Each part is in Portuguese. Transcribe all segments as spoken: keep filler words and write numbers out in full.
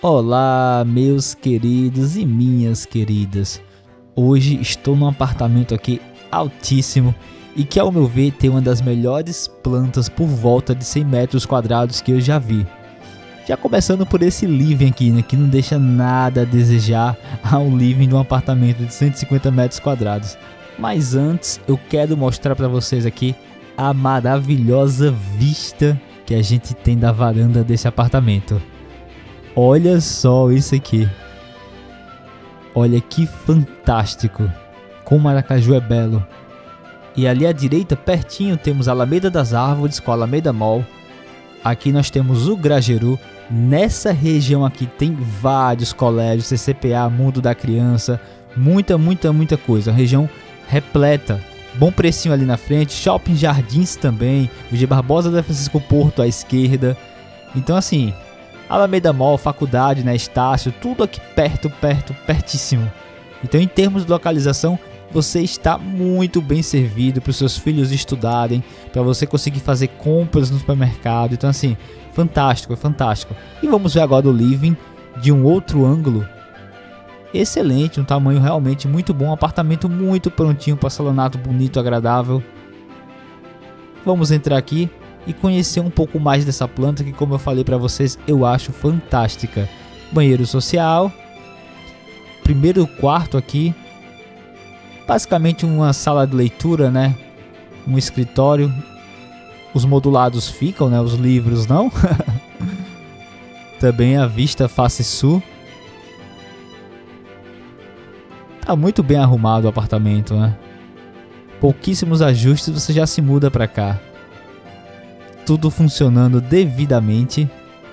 Olá, meus queridos e minhas queridas. Hoje estou num apartamento aqui altíssimo e que, ao meu ver, tem uma das melhores plantas por volta de cem metros quadrados que eu já vi. Já começando por esse living aqui, né, que não deixa nada a desejar a um living de um apartamento de cento e cinquenta metros quadrados. Mas antes eu quero mostrar para vocês aqui a maravilhosa vista que a gente tem da varanda desse apartamento. Olha só isso aqui. Olha que fantástico. Como Aracaju é belo. E ali à direita, pertinho, temos a Alameda das Árvores com a Alameda Mall. Aqui nós temos o Grajeru. Nessa região aqui tem vários colégios, C C P A, Mundo da Criança. Muita, muita, muita coisa. Uma região repleta. Bom precinho ali na frente. Shopping Jardins também. O G Barbosa da Francisco Porto à esquerda. Então assim... Alameda Mall, faculdade, né, Estácio, tudo aqui perto, perto, pertíssimo. Então, em termos de localização, você está muito bem servido para os seus filhos estudarem, para você conseguir fazer compras no supermercado. Então, assim, fantástico, é fantástico. E vamos ver agora o living de um outro ângulo. Excelente, um tamanho realmente muito bom, um apartamento muito prontinho para salonato bonito, agradável. Vamos entrar aqui e conhecer um pouco mais dessa planta que, como eu falei para vocês, eu acho fantástica. Banheiro social, primeiro quarto aqui, basicamente uma sala de leitura, né? Um escritório. Os modulados ficam, né? Os livros não. Também a vista face sul. Tá muito bem arrumado o apartamento, né? Pouquíssimos ajustes, você já se muda para cá. Tudo funcionando devidamente.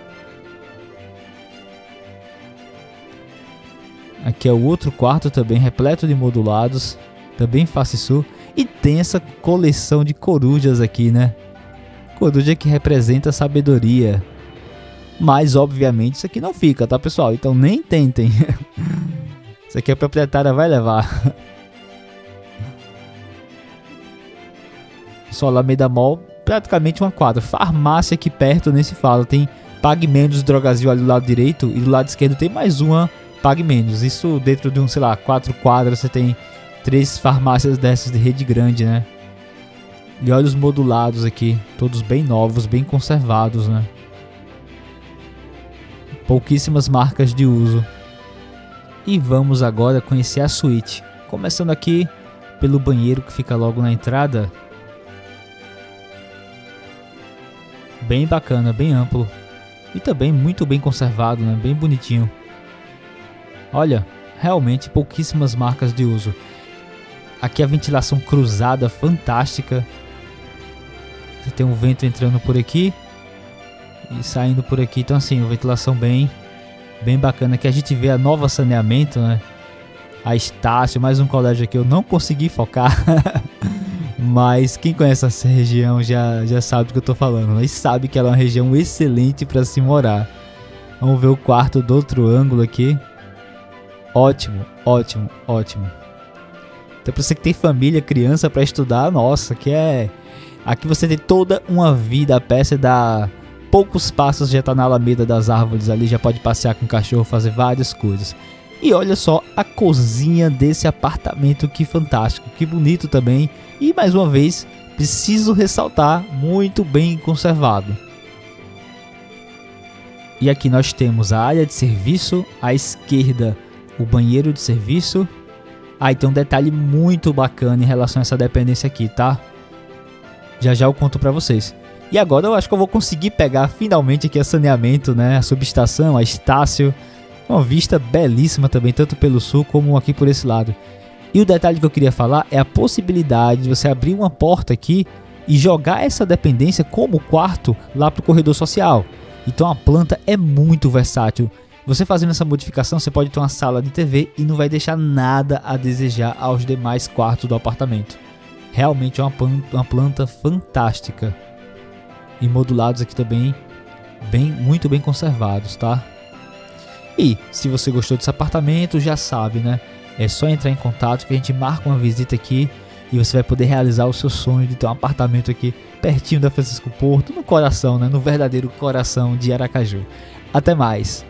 Aqui é o outro quarto também, repleto de modulados, também face sul. E tem essa coleção de corujas aqui, né? Coruja que representa a sabedoria. Mas, obviamente, isso aqui não fica, tá, pessoal? Então nem tentem. Isso aqui a proprietária vai levar. Só Alameda Mall, praticamente uma quadra. Farmácia aqui perto, nem se fala. Tem Pague Menos Drogazil ali do lado direito e do lado esquerdo tem mais uma Pague Menos. Isso dentro de um, sei lá, quatro quadras você tem três farmácias dessas de rede grande, né? E olha os modulados aqui, todos bem novos, bem conservados, né? Pouquíssimas marcas de uso. E vamos agora conhecer a suíte. Começando aqui pelo banheiro que fica logo na entrada. Bem bacana, bem amplo. E também muito bem conservado, né? Bem bonitinho. Olha, realmente pouquíssimas marcas de uso. Aqui a ventilação cruzada fantástica. Você tem um vento entrando por aqui e saindo por aqui. Então assim, uma ventilação bem, bem bacana. Aqui a gente vê a Nova Saneamento, né? A Estácio, mais um colégio aqui eu não consegui focar. Mas quem conhece essa região já, já sabe do que eu tô falando, né? E sabe que ela é uma região excelente para se morar. Vamos ver o quarto do outro ângulo aqui. Ótimo, ótimo, ótimo. Então para você que tem família, criança para estudar, nossa, que é... Aqui você tem toda uma vida a pé, você dá poucos passos, já tá na Alameda das Árvores ali, já pode passear com o cachorro, fazer várias coisas. E olha só a cozinha desse apartamento, que fantástico, que bonito também. E mais uma vez, preciso ressaltar, muito bem conservado. E aqui nós temos a área de serviço, à esquerda o banheiro de serviço. Ah, e tem um detalhe muito bacana em relação a essa dependência aqui, tá? Já já eu conto pra vocês. E agora eu acho que eu vou conseguir pegar finalmente aqui a saneamento, né? A subestação, a Estácio. Uma vista belíssima também, tanto pelo sul como aqui por esse lado. E o detalhe que eu queria falar é a possibilidade de você abrir uma porta aqui e jogar essa dependência como quarto lá para o corredor social. Então a planta é muito versátil. Você fazendo essa modificação, você pode ter uma sala de T V e não vai deixar nada a desejar aos demais quartos do apartamento. Realmente é uma planta, uma planta fantástica. E modulados aqui também, bem, muito bem conservados, tá? E se você gostou desse apartamento, já sabe, né? É só entrar em contato que a gente marca uma visita aqui e você vai poder realizar o seu sonho de ter um apartamento aqui pertinho da Francisco Porto, no coração, né? No verdadeiro coração de Aracaju. Até mais!